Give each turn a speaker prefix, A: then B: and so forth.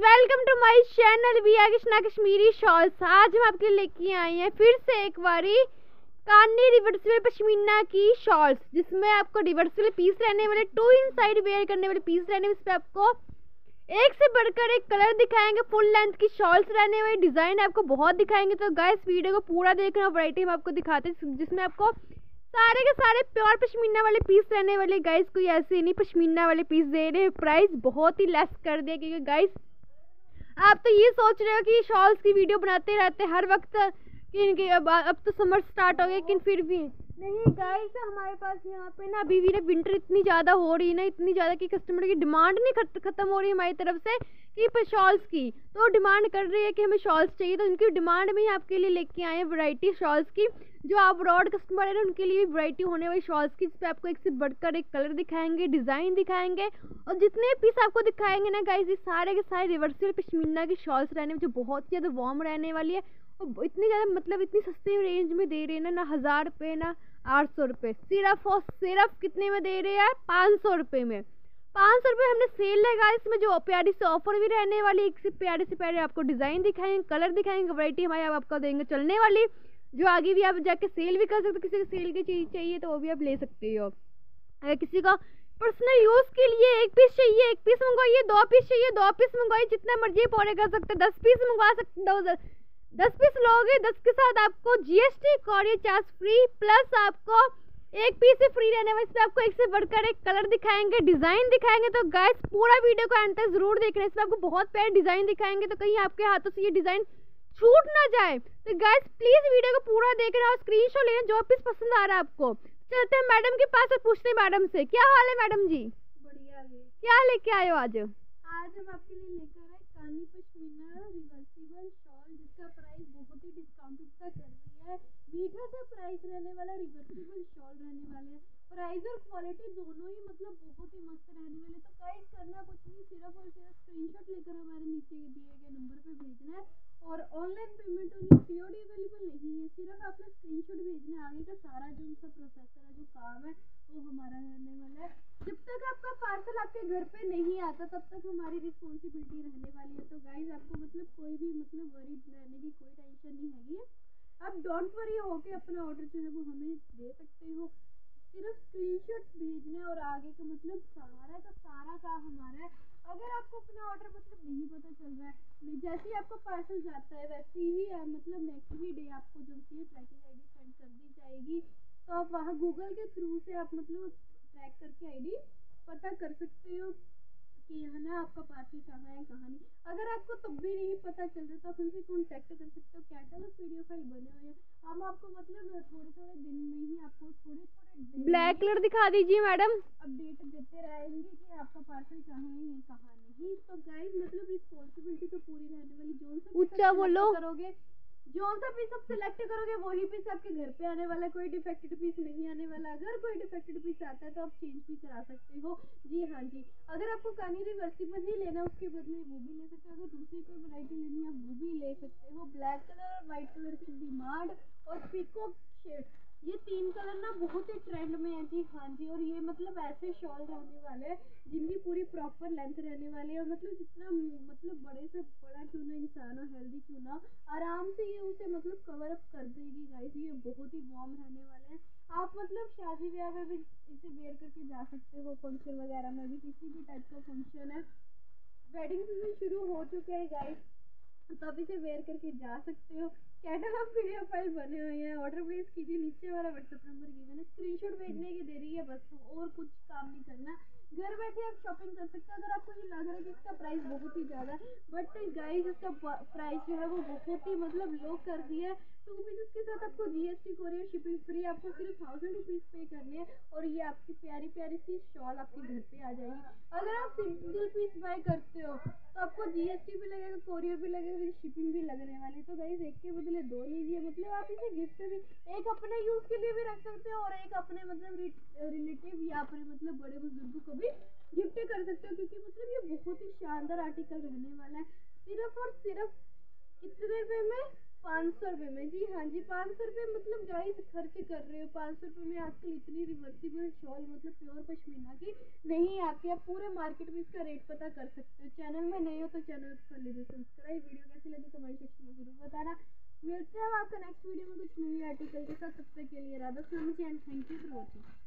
A: Welcome to my channel विया Krishna Kashmiri shawls. आज हम आपके लिए लेके आए हैं फिर से एक बारी कानी रिवर्सिबल पश्मीना की शॉल्स, जिसमें आपको रिवर्सिबल पीस रहने वाले, 2 इन साइड वेयर करने वाले पीस रहने वाले। इस पे आपको एक से बढ़कर एक कलर दिखाएंगे, फुल लेंथ की शॉल्स रहने वाली, डिजाइन आपको बहुत दिखाएंगे। तो गाइस वीडियो को पूरा देखना, वैरायटी हम आपको दिखाते हैं जिसमें आपको सारे के सारे प्योर पश्मीना वाले पीस रहने वाले। गाइस कोई ऐसे नहीं पश्मीना वाले पीस दे रहे, प्राइस बहुत ही लेस कर दिया, क्योंकि गाइस आप तो ये सोच रहे हो कि शॉल्स की वीडियो बनाते रहते हर वक्त कि अब तो समर स्टार्ट हो गया, लेकिन फिर भी नहीं गाइस, हमारे पास यहाँ पे ना अभी भी ना विंटर इतनी ज़्यादा हो रही है ना, इतनी ज़्यादा कि कस्टमर की डिमांड नहीं खत्म हो रही है हमारी तरफ से कि शॉल्स की, तो डिमांड कर रही है कि हमें शॉल्स चाहिए। तो उनकी डिमांड में ही आपके लिए लेके आए हैं वैरायटी शॉल्स की। जो आप ब्रॉड कस्टमर है ना, उनके लिए भी वैरायटी होने वाली शॉल्स की, जिसपे आपको एक से बढ़कर एक कलर दिखाएंगे, डिज़ाइन दिखाएंगे, और जितने पीस आपको दिखाएंगे ना गाइस, ये सारे के सारे रिवर्सिबल पश्मीना की शॉल्स रहने में, जो बहुत ही ज़्यादा वार्म रहने वाली है। और इतनी ज़्यादा मतलब इतनी सस्ती रेंज में दे रहे हैं ना 1000 रुपये ना 800 रुपये, सिर्फ कितने में दे रहे हैं 500 रुपये में। 500 रुपये हमने सेल लगा, इसमें जो प्यारी से ऑफर भी रहने वाली, एक से प्यारे आपको डिज़ाइन दिखाएंगे, कलर दिखाएंगे, वैरायटी हमारे आपको देंगे चलने वाली, जो आगे भी आप जाके सेल भी कर सकते हो। किसी को सेल की चीज़ चाहिए तो वो भी आप ले सकते हो। अगर किसी को पर्सनल यूज़ के लिए एक पीस चाहिए, एक पीस मंगवाइए, 2 पीस चाहिए, 2 पीस मंगवाइए, जितना मर्जी पूरे कर सकते, 10 पीस मंगवा सकते, 10 पीस लोगे 10 के साथ आपको GST courier charge free, plus आपको एक पीस से फ्री रहने वाले। इसमें आपको एक से बढ़कर एक कलर दिखाएंगे, डिज़ाइन दिखाएंगे। तो गाइस पूरा वीडियो को अंत तक जरूर देखना, इसमें आपको बहुत प्यारे डिज़ाइन दिखाएंगे, तो कहीं आपके हाथों से ये डिज़ाइन छूट ना जाए। तो गाइस प्लीज वीडियो को पूरा देखना और स्क्रीनशॉट लेना जो पीस पसंद आ रहा है आपको। चलते हैं मैडम के पास और पूछते हैं मैडम से, क्या हाल है मैडम जी?
B: बढ़िया जी।
A: क्या लेके आए हो आज?
B: आज हम आपके लिए लेकर आए कानी पश्मीना रिवर्सिबल शॉल, जिसका प्राइस बहुत ही डिस्काउंटेड सा कर रही है। मीठा सा प्राइस रहने वाला, रिवर्सिबल शॉल रहने वाले, प्राइस और क्वालिटी दोनों ही मतलब बहुत ही मस्त रहने वाले। तो गाइस करना कुछ नहीं, सिर्फ और सिर्फ स्क्रीनशॉट लेकर हमारे नीचे दिए गए नंबर पे भेजना है, और ऑनलाइन पेमेंट और COD अवेलेबल नहीं है, सिर्फ आपने स्क्रीनशॉट भेजना है। आगे का सारा जो उनका प्रोसेसर है, जो काम है, वो हमारा रहने वाला है। जब तक आपका पार्सल आपके घर पे नहीं आता तब तक हमारी रिस्पॉन्सिबिलिटी रहने वाली है। तो गाइज आपको मतलब कोई भी मतलब वरी रहने की कोई टेंशन नहीं हैगी, आप डोंट वरी होके अपना ऑर्डर जो है वो हमें दे सकते हो। सिर्फ स्क्रीनशॉट भेजना और आगे का मतलब सारा काम हमारा है। अगर आपको अपना ऑर्डर मतलब नहीं पता चल रहा है, जैसे ही आपका पार्सल जाता है वैसे ही मतलब नेक्स्ट ही डे आपको जो है ट्रैकिंग ID सेंड कर दी जाएगी। तो आप वहाँ गूगल के थ्रू से आप मतलब ट्रैक करके ID पता कर सकते हो कि है ना आपका पार्सल कहाँ है कहाँ नहीं। अगर आपको तब भी नहीं पता चल रहा तो आप हमसे कॉन्टैक्ट कर सकते हो। कैटलॉग PDF फाइल बने हुए हैं, हम आपको मतलब थोड़े दिन में ही आपको थोड़े
A: ब्लैक कलर दिखा दीजिए मैडम,
B: अपडेट देते रहेंगे कि आपका पार्सल कहाँ है कहाँ नहीं। तो गाइस मतलब रिस्पॉन्सिबिलिटी तो पूरी रहने वाली, जो सा
A: ऊंचा बोलो,
B: करोगे, जो सा पीस आप सिलेक्ट करोगे वही पीस आपके घर पे आने वाला है, कोई डिफेक्टेड पीस नहीं आने वाला। अगर कोई डिफेक्टेड पीस आता है तो आप चेंज भी करा सकते हो। जी हाँ जी, अगर आपको कानी रिवर्सिबल ही लेना उसके बदले वो भी ले सकते हो, अगर दूसरी कोई वैरायटी लेनी है आप वो भी ले सकते हो। ब्लैक कलर और व्हाइट कलर की डिमांड और पीकॉक शेड, ये 3 कलर ना बहुत ही ट्रेंड में है। जी हाँ जी, और ये मतलब ऐसे शॉल रहने वाले हैं जिनकी पूरी प्रॉपर लेंथ रहने वाली है, और मतलब जितना मतलब बड़े से बड़ा क्यों ना इंसान हो, हेल्दी क्यों ना, आराम से ये उसे मतलब कवर अप कर देगी गाइस। ये बहुत ही वार्म रहने वाले हैं, आप मतलब शादी ब्याह में भी इसे वेयर करके जा सकते हो, फंक्शन वगैरह में भी, किसी भी टाइप का फंक्शन है, वेडिंग सीजन शुरू हो चुके हैं गाइस, तो आप इसे वेयर करके जा सकते हो। कैटलॉग PDF फाइल बने हुए हैं, ऑर्डर प्लेस कीजिए, नीचे हमारा WhatsApp नंबर गिवन है, स्क्रीनशॉट भेजने की देरी है बस, और कुछ काम नहीं करना, घर बैठे आप शॉपिंग कर सकते हो। अगर आपको ये लग रहा है कि इसका प्राइस बहुत ही ज़्यादा है, बट गाइस इसका प्राइस जो है वो बहुत ही मतलब लो कर दिया है। 2 पीसेस के साथ आपको GST कॉरियर शिपिंग फ्री, आपको सिर्फ 1000 रुपीज़ पे करने हैं, और ये आपकी प्यारी सी शॉल आपके घर पे आ जाएगी। अगर आप सिंगल पीस बाय करते हो तो आपको GST भी लगेगा, कॉरियर भी लगेगा, शिपिंग भी लगने वाली है। तो गाइस एक के बदले 2 लीजिए, मतलब आप इसे गिफ्ट भी एक अपने यूज के लिए भी रख सकते हो, और एक अपने मतलब रिलेटिव या अपने मतलब बड़े बुजुर्ग को भी गिफ्ट कर सकते हो, क्योंकि मतलब ये बहुत ही शानदार आर्टिकल रहने वाला है। सिर्फ और सिर्फ कितने रुपए में? 500 रुपये में। जी हाँ जी, 500 रुपये मतलब गाइस खर्च कर रहे हो। 500 रुपये में आजकल इतनी रिवर्सिबल शॉल मतलब प्योर पश्मीना की नहीं आती, आप पूरे मार्केट में इसका रेट पता कर सकते हो। चैनल में नए हो तो चैनल को दीजिए सब्सक्राइब। वीडियो कैसी लगी कमेंट सेक्शन में जरूर बताना। मिलते हैं हम आपका नेक्स्ट वीडियो में कुछ नई आर्टिकल के साथ। तब तक के लिए Radha Swami ji and thank you for watching.